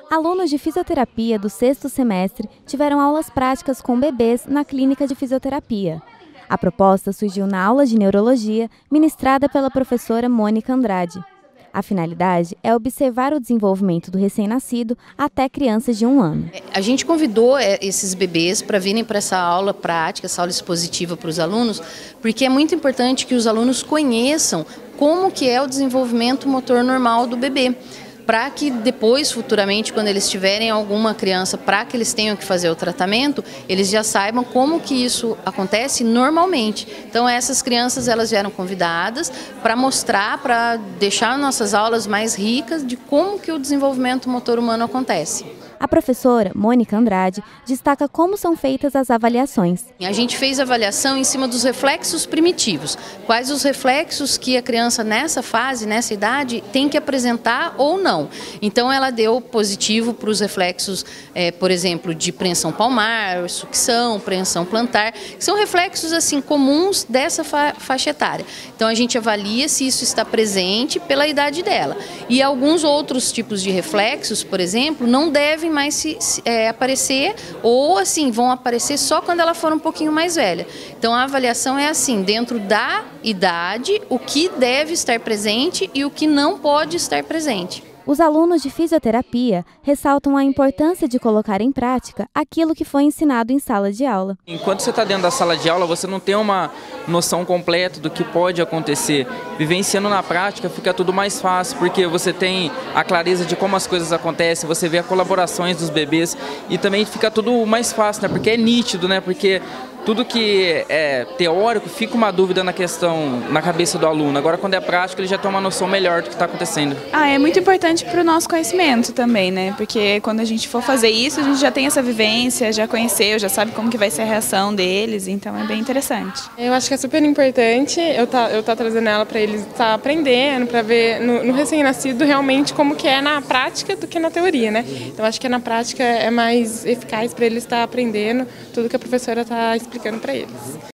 Alunos de fisioterapia do 6º semestre tiveram aulas práticas com bebês na clínica de fisioterapia. A proposta surgiu na aula de neurologia ministrada pela professora Mônica Andrade. A finalidade é observar o desenvolvimento do recém-nascido até crianças de 1 ano. A gente convidou esses bebês para virem para essa aula prática, essa aula expositiva para os alunos, porque é muito importante que os alunos conheçam como que é o desenvolvimento motor normal do bebê, para que depois, futuramente, quando eles tiverem alguma criança, para que eles tenham que fazer o tratamento, eles já saibam como que isso acontece normalmente. Então essas crianças elas eram convidadas para mostrar, para deixar nossas aulas mais ricas de como que o desenvolvimento motor humano acontece. A professora Mônica Andrade destaca como são feitas as avaliações. A gente fez avaliação em cima dos reflexos primitivos. Quais os reflexos que a criança nessa fase, nessa idade, tem que apresentar ou não. Então ela deu positivo para os reflexos, por exemplo, de preensão palmar, sucção, preensão plantar, que são reflexos assim comuns dessa faixa etária. Então a gente avalia se isso está presente pela idade dela. E alguns outros tipos de reflexos, por exemplo, não devem mais aparecer ou assim vão aparecer só quando ela for um pouquinho mais velha. Então a avaliação é assim, dentro da idade, o que deve estar presente e o que não pode estar presente. Os alunos de fisioterapia ressaltam a importância de colocar em prática aquilo que foi ensinado em sala de aula. Enquanto você está dentro da sala de aula, você não tem uma noção completa do que pode acontecer. Vivenciando na prática fica tudo mais fácil, porque você tem a clareza de como as coisas acontecem, você vê as colaborações dos bebês e também fica tudo mais fácil, né? Porque é nítido, né? Porque tudo que é teórico fica uma dúvida na questão, na cabeça do aluno. Agora, quando é prático, ele já tem uma noção melhor do que está acontecendo. É muito importante para o nosso conhecimento também, né? Porque quando a gente for fazer isso, a gente já tem essa vivência, já conheceu, já sabe como que vai ser a reação deles, então é bem interessante. Eu acho que é super importante eu tá trazendo ela para eles estar aprendendo, para ver no recém-nascido realmente como que é na prática do que na teoria, né? Então acho que na prática é mais eficaz para eles estar aprendendo tudo que a professora está explicando para eles.